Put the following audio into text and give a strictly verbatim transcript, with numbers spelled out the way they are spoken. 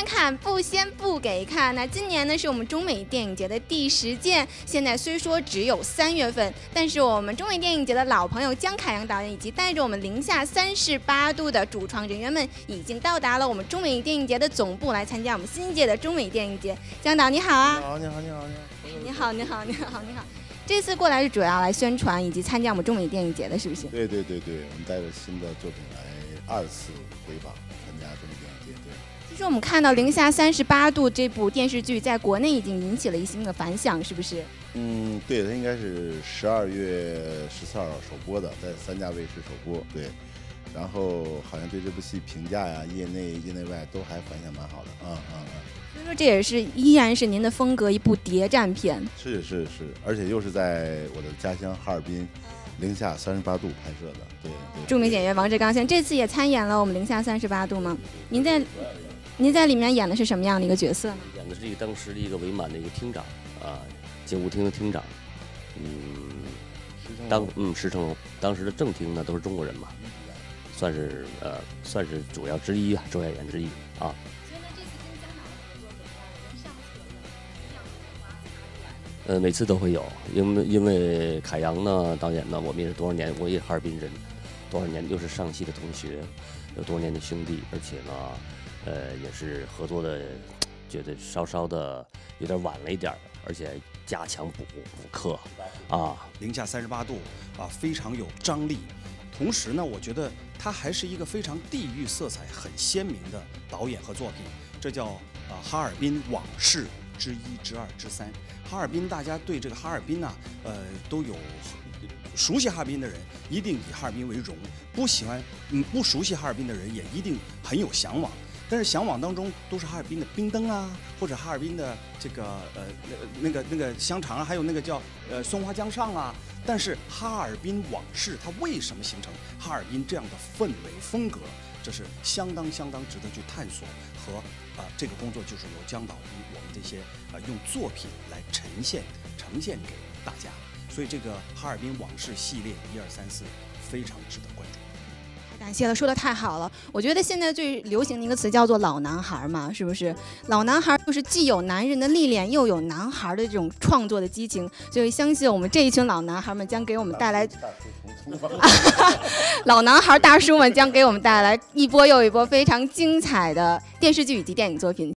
看不先不给看。那今年呢是我们中美电影节的第十届，现在虽说只有三月份，但是我们中美电影节的老朋友姜凯阳导演以及带着我们零下三十八度的主创人员们，已经到达了我们中美电影节的总部来参加我们新一届的中美电影节。姜导你好啊！ 你好，你好，你好， 你好，你好，你好，你好。这次过来是主要来宣传以及参加我们中美电影节的，是不是？ 对对对对，我们带着新的作品来二次回访参加中美电影节。对。 其实我们看到《零下三十八度》这部电视剧在国内已经引起了一定的反响，是不是？ 嗯，对，它应该是十二月十四号首播的，在三家卫视首播。对。然后好像对这部戏评价呀，业内业内外都还反响蛮好的。嗯嗯嗯。 所以说这也是依然是您的风格，一部谍战片。 是是是，而且又是在我的家乡哈尔滨，零下三十八度拍摄的。对对。 著名演员王志刚先生这次也参演了我们零下三十八度吗？您在您在里面演的是什么样的一个角色呢？ 演的是一个当时的一个伪满的一个厅长啊，警务厅的厅长。嗯，当嗯石成龙当时的正厅呢都是中国人嘛，算是呃算是主要之一啊，主演员之一啊。呃，每次都会有，因为因为凯阳呢，导演呢，我们也是多少年，我也哈尔滨人，多少年又是上戏的同学，有多年的兄弟，而且呢，呃，也是合作的，觉得稍稍的有点晚了一点，而且加强补补课啊。 零下三十八度啊，非常有张力。同时呢，我觉得他还是一个非常地域色彩很鲜明的导演和作品，这叫啊哈尔滨往事之一、之二、之三。哈尔滨，大家对这个哈尔滨呢、啊，呃，都有熟悉哈尔滨的人一定以哈尔滨为荣，不喜欢嗯不熟悉哈尔滨的人也一定很有向往。但是向往当中都是哈尔滨的冰灯啊，或者哈尔滨的这个呃那个那个香肠啊，还有那个叫呃松花江上啊。但是哈尔滨往事它为什么形成哈尔滨这样的氛围风格？这是相当相当值得去探索和啊、呃、这个工作就是由姜导与我们这些啊、呃、用作品来呈现呈现给大家。所以这个哈尔滨往事系列一二三四非常值得关注。 感谢了，说的太好了。我觉得现在最流行的一个词叫做老男孩嘛，是不是？老男孩就是既有男人的历练，又有男孩的这种创作的激情，所以相信我们这一群老男孩们将给我们带来老男孩大叔们将给我们带来一波又一波非常精彩的电视剧以及电影作品。